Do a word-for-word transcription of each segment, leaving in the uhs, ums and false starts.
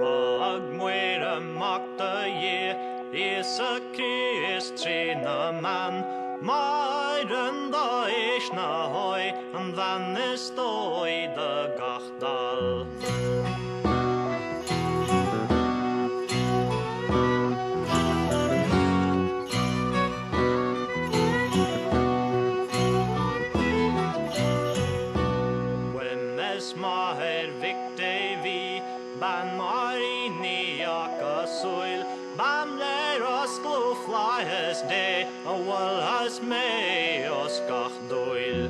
Rag muir amach da ye, is a Christ trina man. Myren da is na hoi, and van is doi da gachdal. Wemmes maher victe vi, ban marini aka soil, ban ler os glo flyes de, a wal has me os gach doil.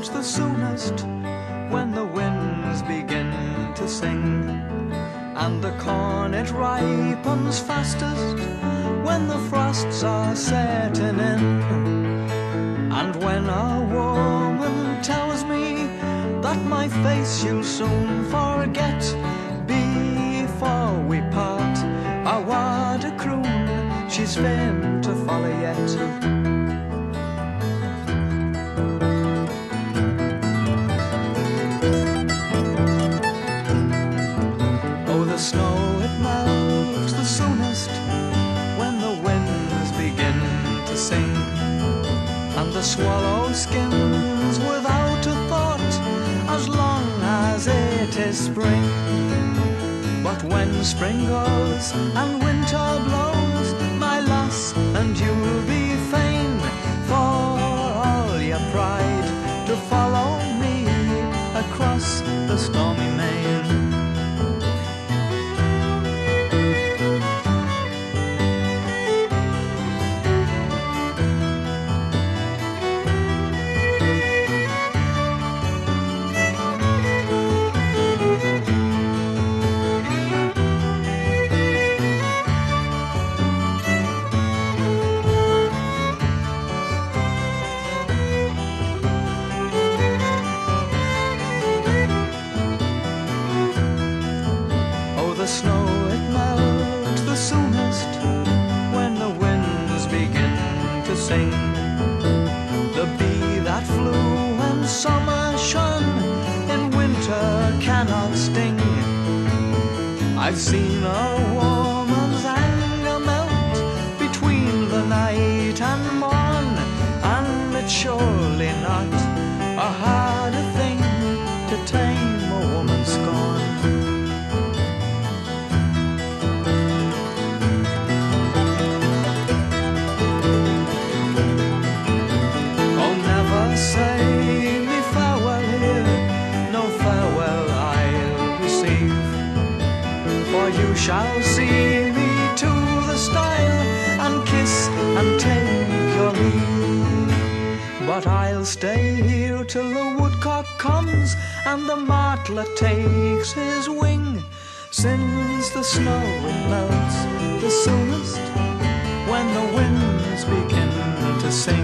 melts the soonest when the winds begin to sing, and the corn it ripens fastest when the frosts are setting in. And when a woman tells me that my face you'll soon forget before we part, a word a croon she's fain to follow yet. Oh, the snow it melts the soonest when the winds begin to sing, and the swallow skims without a thought as long as it is spring. But when spring goes and winter blows, my lass, and you'll be fain for all your pride to follow me across the stormy main. The snow it melts the soonest when the winds begin to sing. The bee that flew when summer shone in winter cannot sting. I've seen a woman's anger melt between the night and morn, and it's surely not a harder thing to tame a woman's scorn. Say me farewell here, no farewell I'll receive, for you shall see me to the stile and kiss and take your leave. But I'll stay here till the woodcock comes and the martlet takes his wing, since the snow it melts the soonest when the winds begin to sing.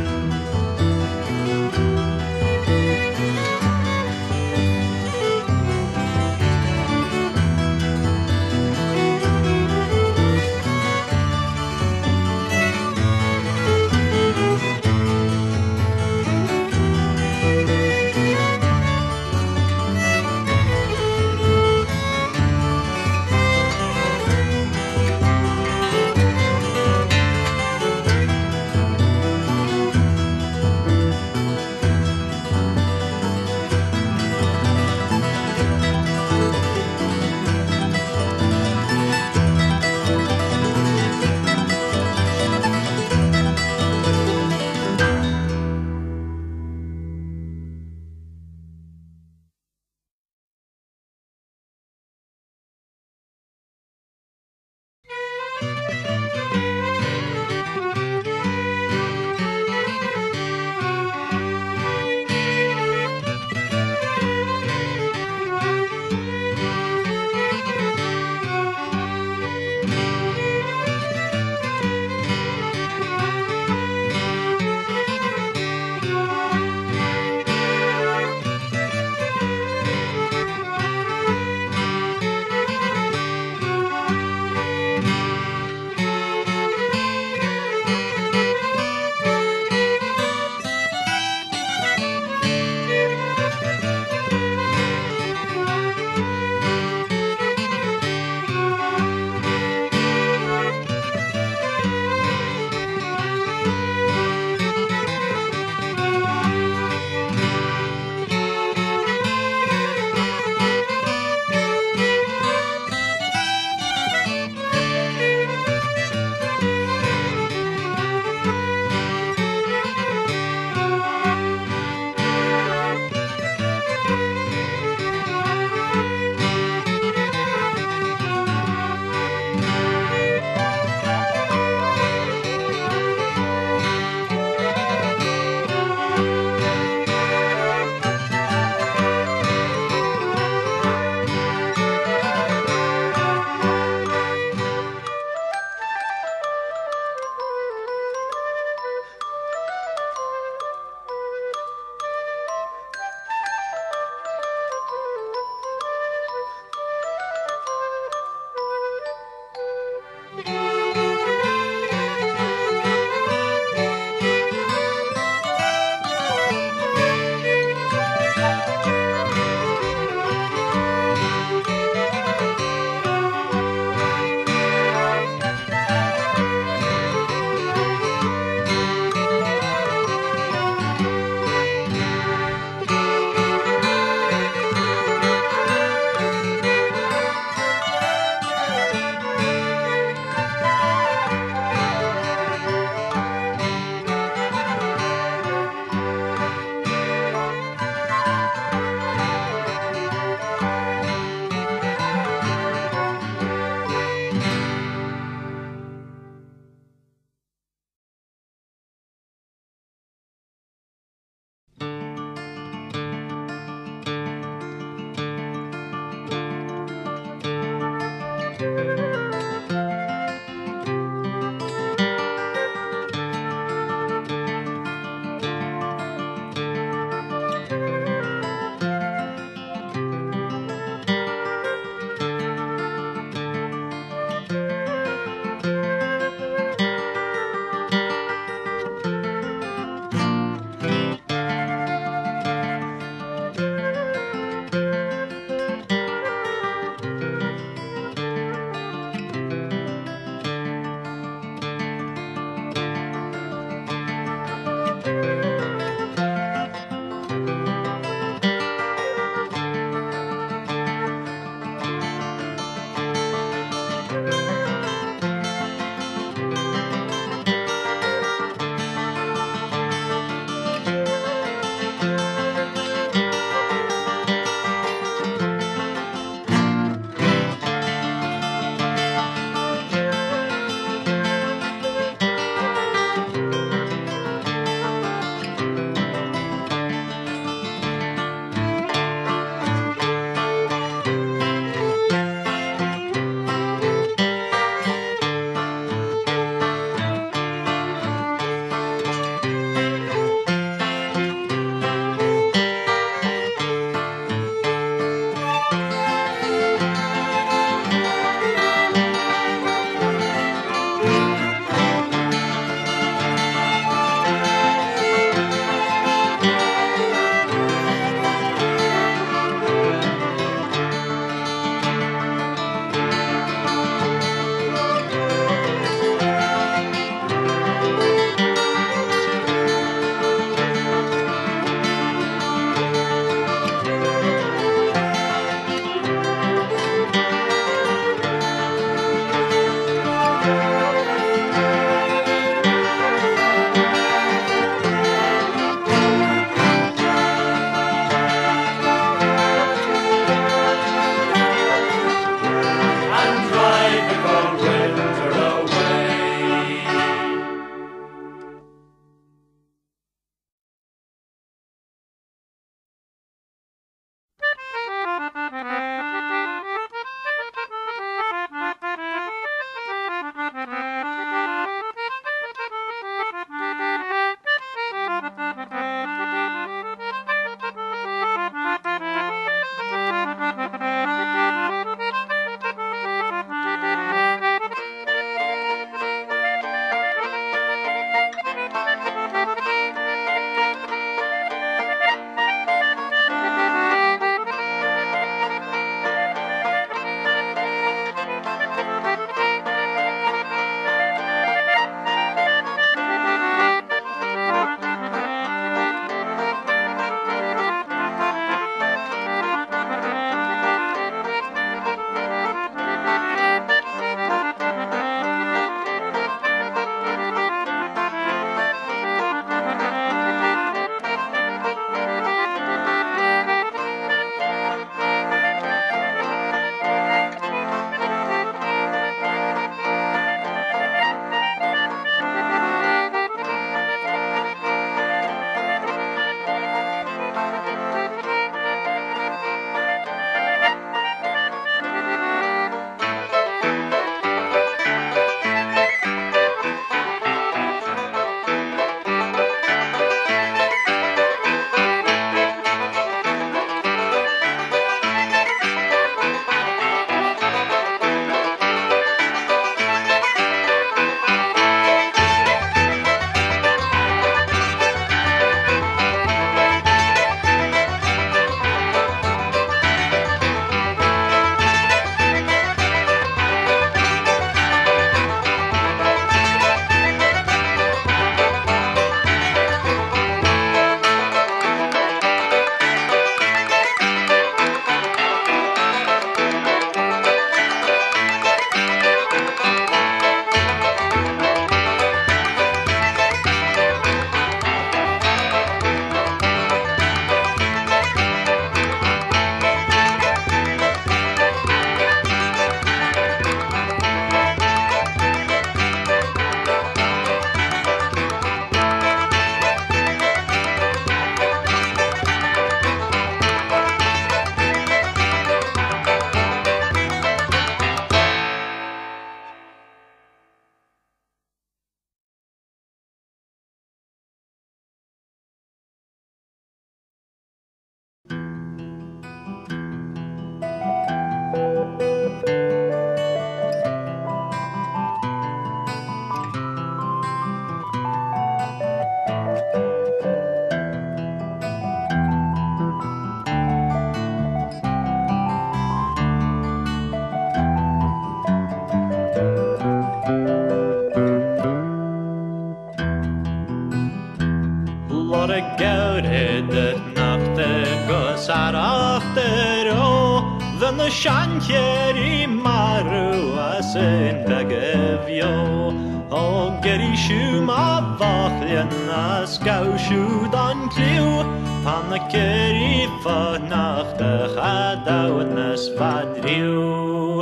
Sarachtero, then the Shantieri Maru as in Begevio. O geri shuma vachlian as gau shu dan kliu, pan the keri fa nach de chadaunas vadriu.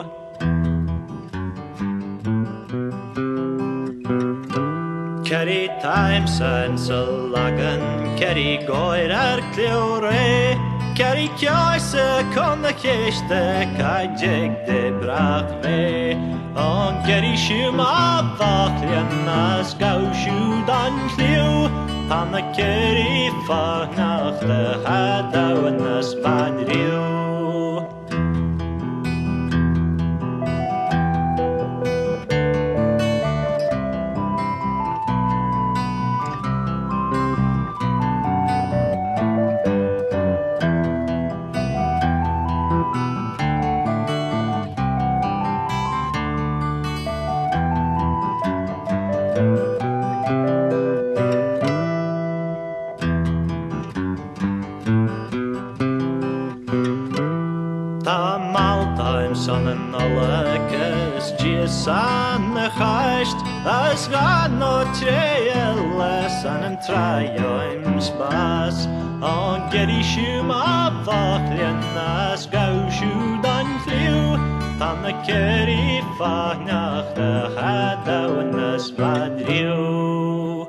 Kerry times and salagan, Kerry goir er kleore, Kerry kjaise kon de kiste kajek de brach ve. On Kerry shuma vachlian as gau shu dan kliu, pan the Kerry fa nach de chadaunas vadriu. Ta maltime son en alekes Gies an de chaist As gan no treeles an en traioim spas On geri shuma vachlian as gau shu dan kliu Tan de keri fagnach de chadaunas vadriu.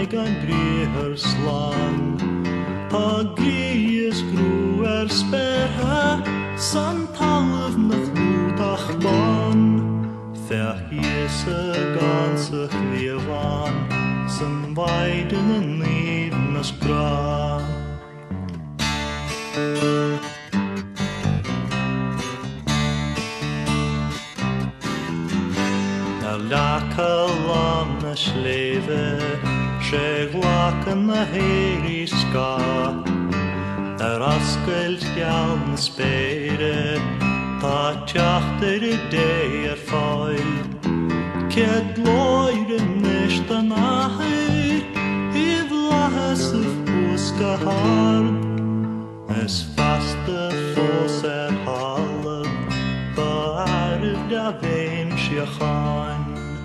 Gydanig an dríhar slán Tá gríos grú ar sperha San talamh na chlúdach bán Feach ies a gansach liavan San vaiden a níd na sgra Lacha lam na sléve sé ghlacan na héirí sca Ar ascailt geall na spéire Tá teachtar I dé ar fáil Cead loir in nist an áthir I bhlachas a fúsca hard Is fasta fós ar hallam Ba arif da féin siachan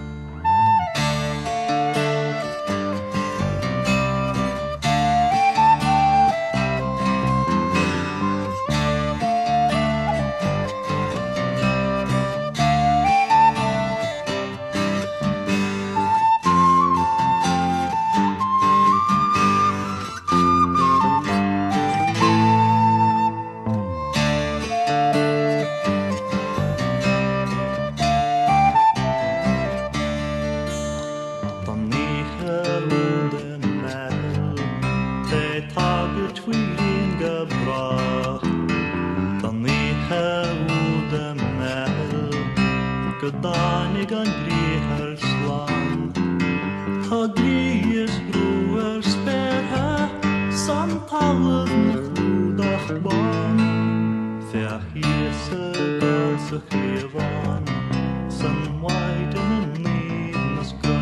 Gydanig an dríhar slán Tá gríos grú ar sperha San talamh na chlúdach bán Feach ies a gansach liavan San vaiden a níd na sgra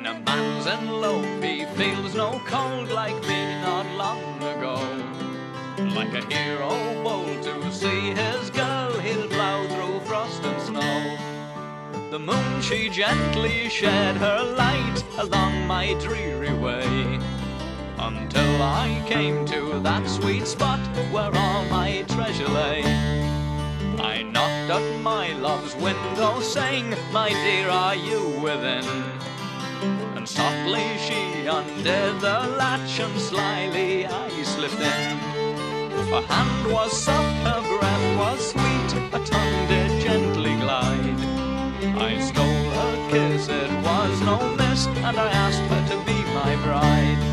When a man's in love, he feels no cold like me not long ago. Like a hero bold to see his girl, he'll plough through frost and snow. The moon, she gently shed her light along my dreary way, until I came to that sweet spot where all my treasure lay. I knocked at my love's window, saying, "My dear, are you within?" And softly she undid the latch, and slyly I slipped in. Her hand was soft, her breath was sweet, her tongue did gently glide. I stole her kiss, it was no miss, and I asked her to be my bride.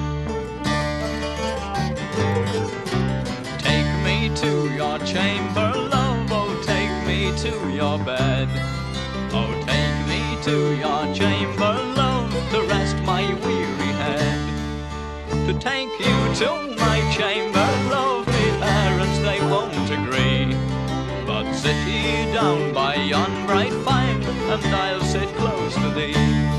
Take me to your chamber, love, oh take me to your bed. Oh take me to your chamber, love, to rest my weary head. To take you to my chamber, love, me parents they won't agree. But sit ye down by yon bright fire, and I'll sit close to thee.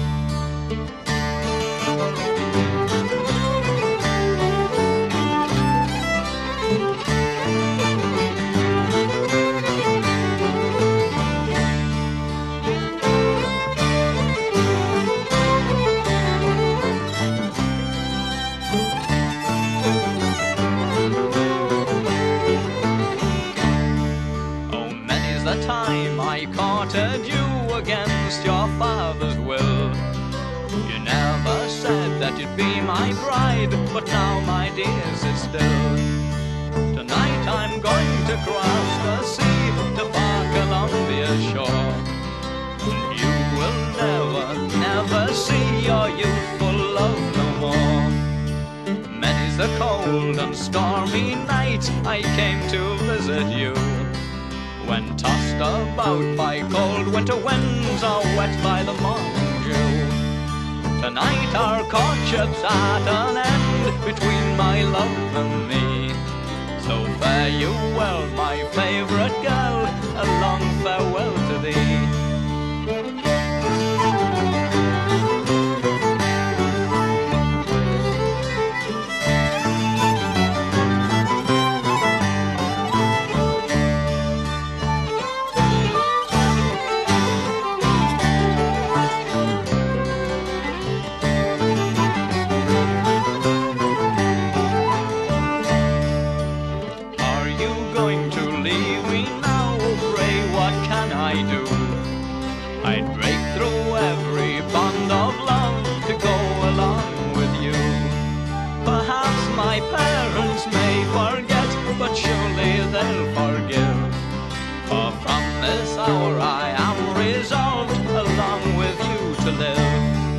Time I courted you against your father's will. You never said that you'd be my bride, but now, my dear, sit still. Tonight I'm going to cross the sea to far Columbia shore. You will never, never see your youthful love no more. Many's the cold and stormy night I came to visit you, when tossed about by cold winter winds or wet by the morning dew. Tonight our courtship's at an end between my love and me. So fare you well, my favourite girl, a long farewell to thee. I'd break through every bond of love to go along with you. Perhaps my parents may forget, but surely they'll forgive. For from this hour I am resolved along with you to live.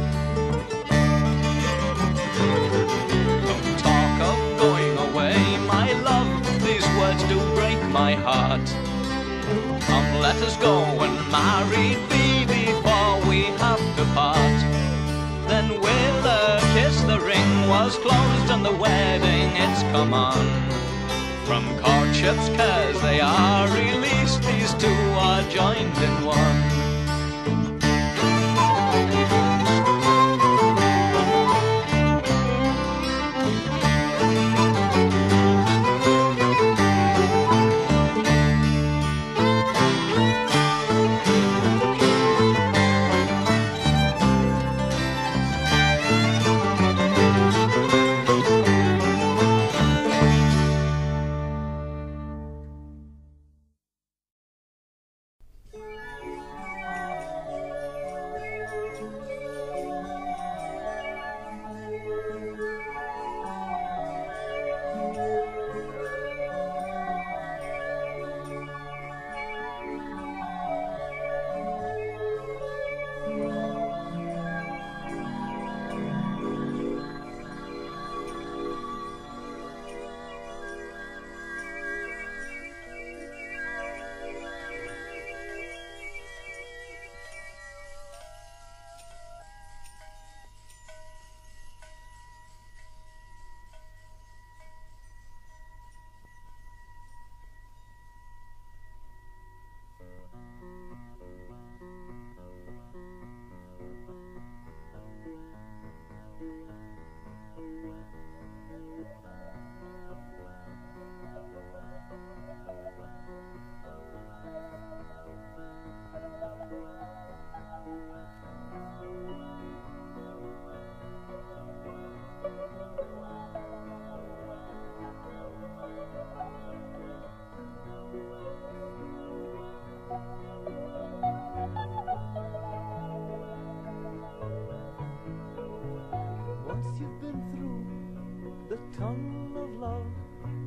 Don't talk of going away, my love, these words do break my heart. Come, let us go and married be before we have to part. Then with a kiss the ring was closed and the wedding it's come on. From courtship's cares they are released, these two are joined in one.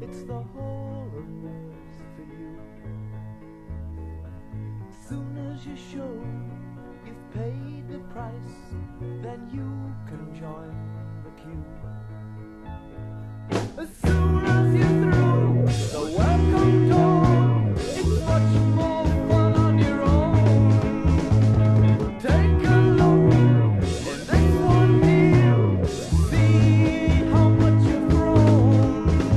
it's the whole of mirrors for you. Soon as you show you've paid the price, then you can join the queue. As soon as you're through the welcome door, it's much more fun on your own. Take a look in this one here, see how much you've grown.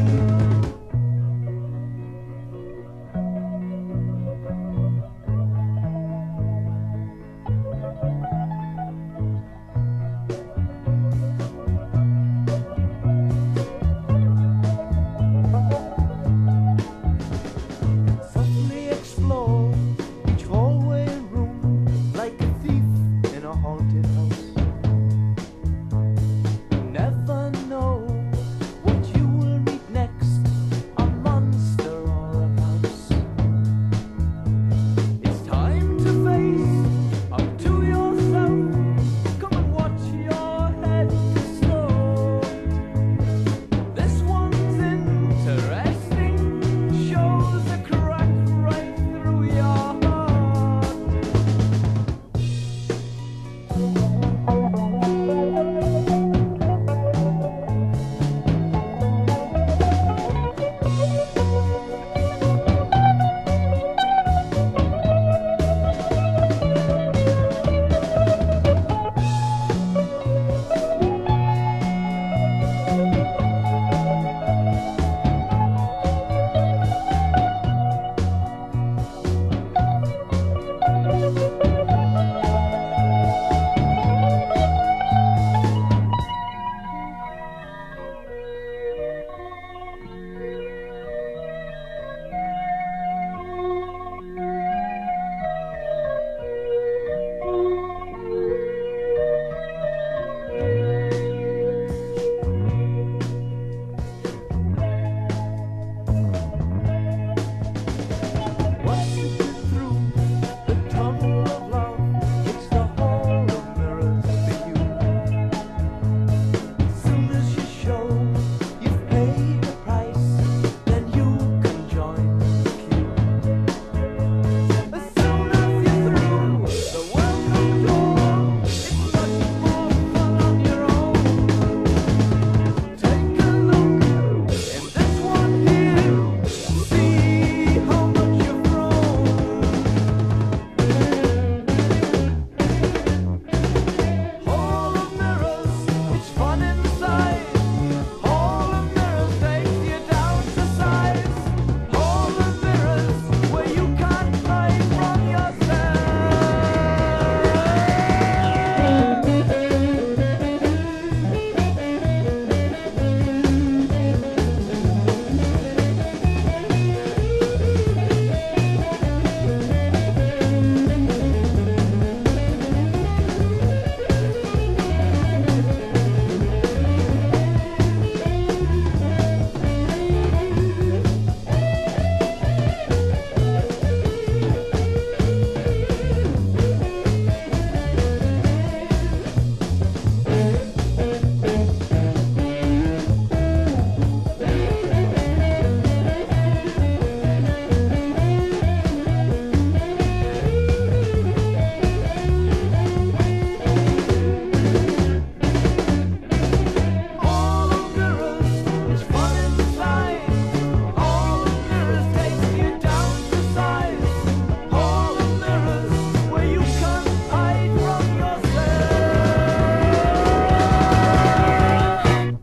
Softly explore each hallway room like a thief in a haunted house. You never know what you will meet next, a monster or a mouse. It's time to face up to yourself. Come and watch your head explode. This one's interesting, shows a crack right through your heart. Once you get through the tunnel of love, it's the whole of mirrors for you. Soon as you show you've paid the price, then you can join the queue. As soon as you're through the welcome door, it's much more fun on your own. Take a look in this one here, see how much you've grown. Hall of mirrors, it's fun inside. Hall of mirrors takes you down to size. Hall of mirrors where you can't hide from yourself. Hall of mirrors, it's fun inside. Hall of mirrors takes you down to size. Hall of mirrors where you can't hide from yourself.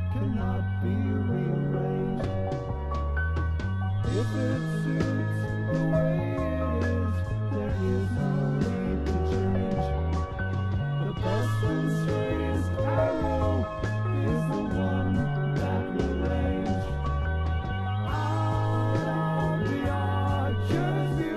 cannot be rearranged. If it suits the way it is, there is no need to change. The best and straightest arrow is the one that will range out of the archer's view.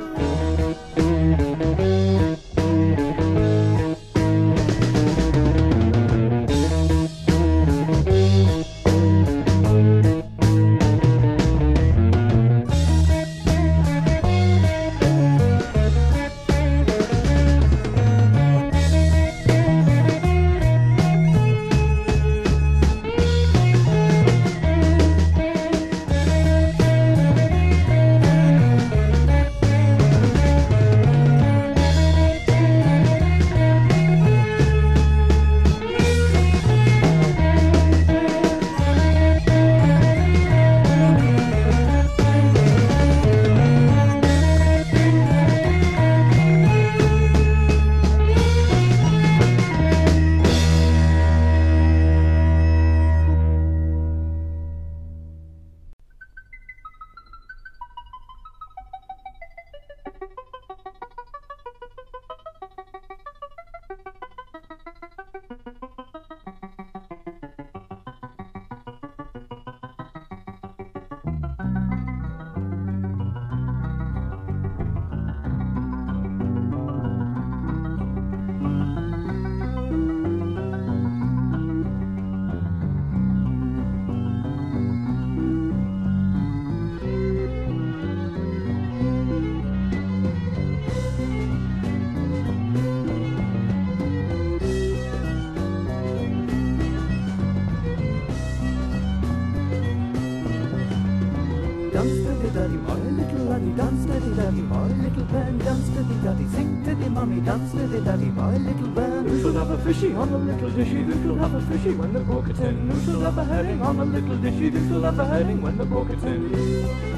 Dance steady daddy, my little laddie, dance steady daddy, my little band, dance steady daddy, sing to the mummy, dance steady daddy, my little band. Who shall have a fishy on a little dishy? Who shall have a fishy when the book is in? Who shall have a herring on a little dishy? Who shall have a herring when the book is in?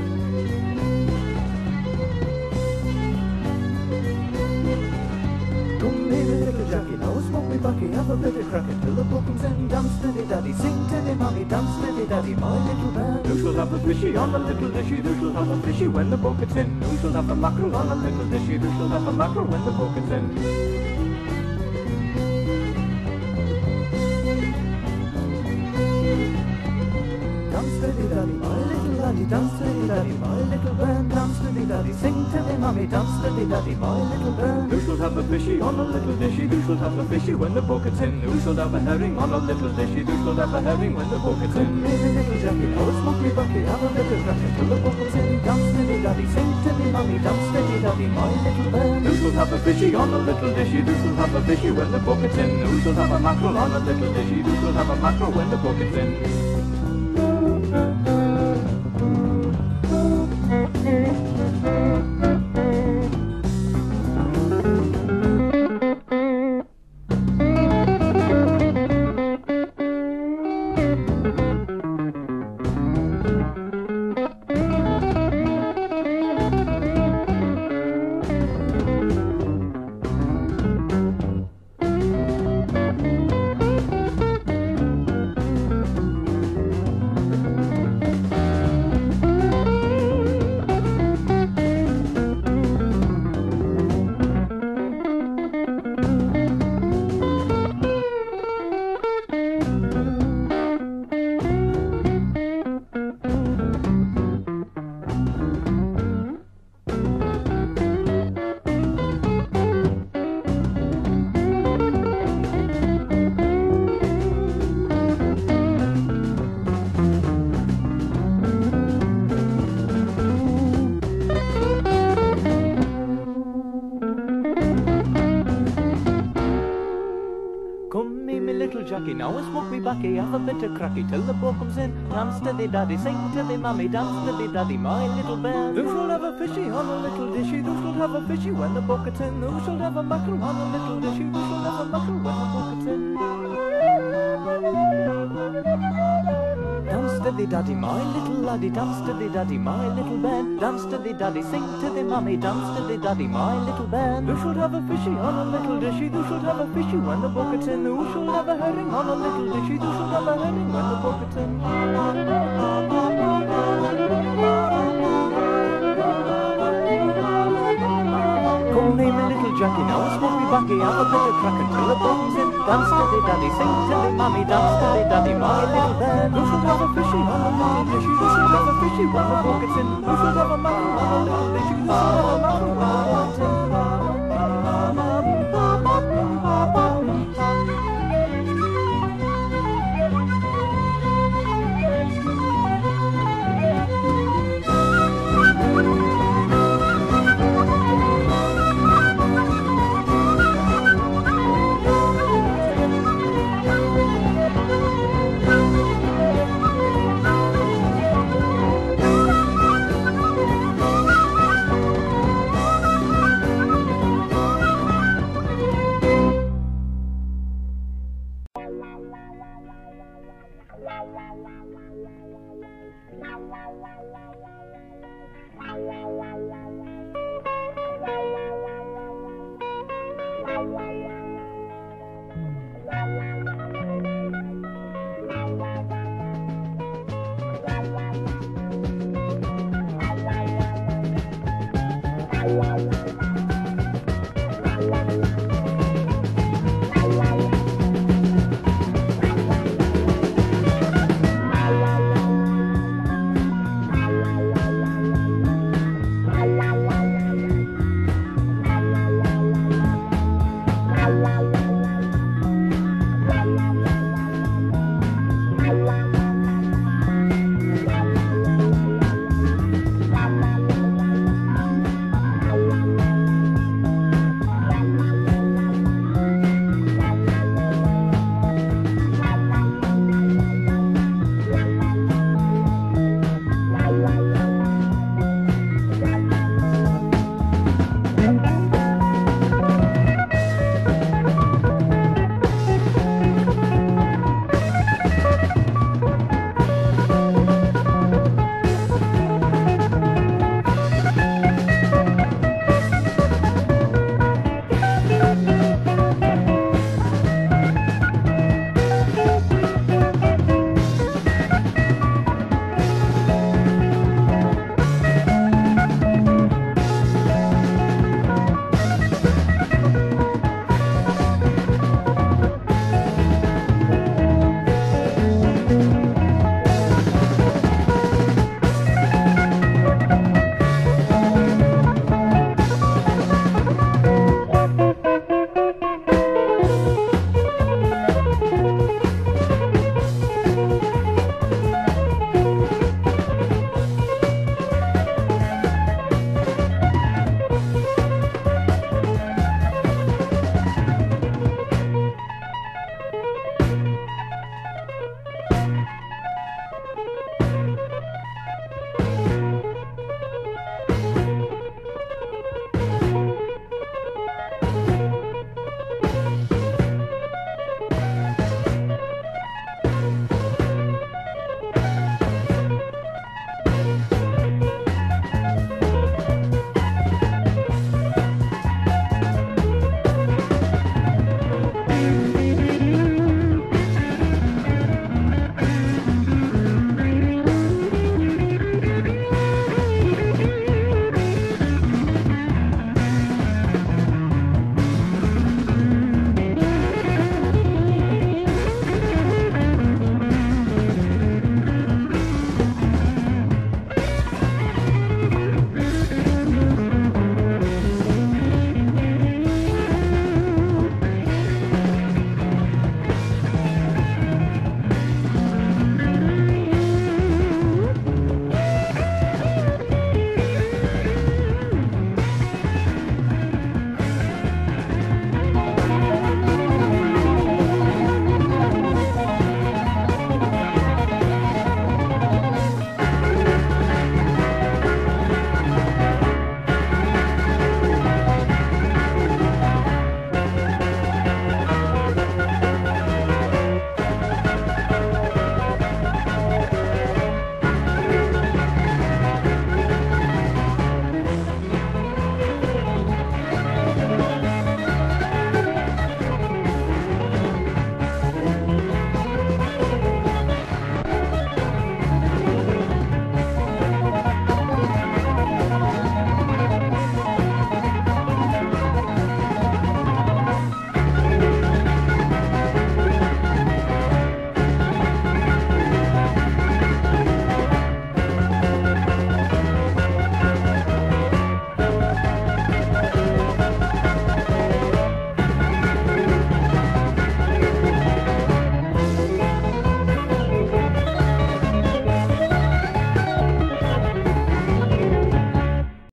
Bucky, have a bit of cracket till the booking's end. Dance steady daddy, sing to the mummy, dance steady daddy, my little band. Who shall have a fishy on a little dishy? Who shall have a fishy when the bucket's in? Who shall have a mackerel on a little dishy? Who shall have a mackerel when the bucket's in? Dance steady daddy, my little laddie, dance steady daddy, my little band, dance steady daddy, sing to the mummy, dance steady daddy, my little band. Who shall have a fishy on a little dishy? Who shall have a fishy when the bucket's in? Who shall have a herring on a little dishy? Who shall have a herring when the bucket's in? Maybe little Jackie, oh smoke me bucky, have a little cracker till the bucket's in. Dance steady daddy, sing to the mummy, dance steady daddy, my little band. Who shall have a fishy on a little dishy? Who shall have a fishy when the bucket's in? Who shall have a mackerel on a little dishy? Who shall have a mackerel when the bucket's in? Jackie, now smoke me backy, have a bit of cracky till the boy comes in. Dance steady daddy, sing to the mummy, dance steady daddy, my little band. Who shall have a fishy on a little dishy? Who shall have a fishy when the bucket's in? Who shall have a mackerel on a little dishy? Who shall have a mackerel when the bucket's in? Dance to the daddy, my little laddie, dance to the daddy, my little bear, dance to the daddy, sing to the mummy, dance to the daddy, my little bear. Who should have a fishy on a little dishy? Who should have a fishy when the bucket's in? Who should have a herring on a little dishy? Who should have a herring when the bucket's in? Call me my little Jackie, now smoke me backy, have a bit of crack until the bottom's in. Dance to the daddy, sing to the mummy, dance to the daddy, my little bear. Who should have a fishy on a little dishy? Who should have a fishy when the bucket's in? Who should have a mackerel on a little dishy? Who should have a mackerel when the bucket's in? Wow.